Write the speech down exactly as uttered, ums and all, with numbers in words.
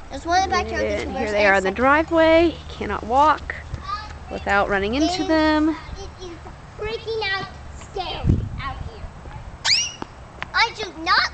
There's one in the backyard. And here they are in the driveway. You cannot walk without running into it them. Is, it is freaking out scary out here. I do not